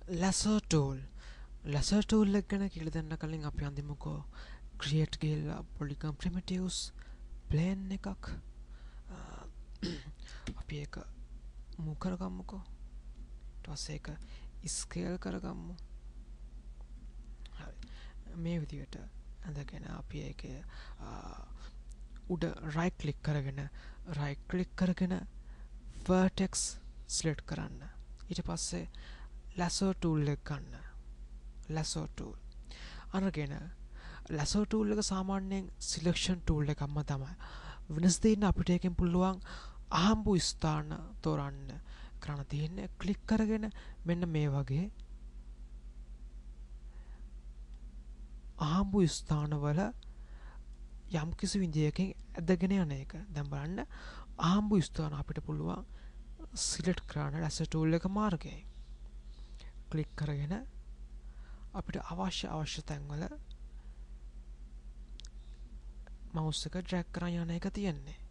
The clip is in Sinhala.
lasso tool lasso tool එක ගැන කියලා දෙන්න කලින් අපි අඳිමුකෝ create ගිහලා polygon primitives plane එකක් අපි ඒක move කරගමුකෝ ඊට පස්සේ ඒක scale කරගමු හරි මේ විදිහට අඳගෙන අපි ඒක උඩ right click කරගෙන vertex select කරන්න ඊට පස්සේ lasso tool එක ගන්න lasso tool අරගෙන lasso tool එක සාමාන්‍යයෙන් selection tool එකක්ම තමයි වෙනස් දෙන්න අපිට එකෙන් පුළුවන් අහම්බු ස්ථාන තෝරන්න කරන්න තියෙන්නේ ක්ලික් කරගෙන මෙන්න මේ වගේ අහම්බු ස්ථානවල යම් කිසි විදියකින් ඇදගෙන යන එක දැන් බලන්න අහම්බු ස්ථාන අපිට පුළුවන් සිලෙක්ට් කරන්න lasso tool එක මාර්ගයෙන් ක්ලික් කරගෙන අපිට අවශ්‍ය තැන්වල mouse එක drag කරන් යන එක තියෙන්නේ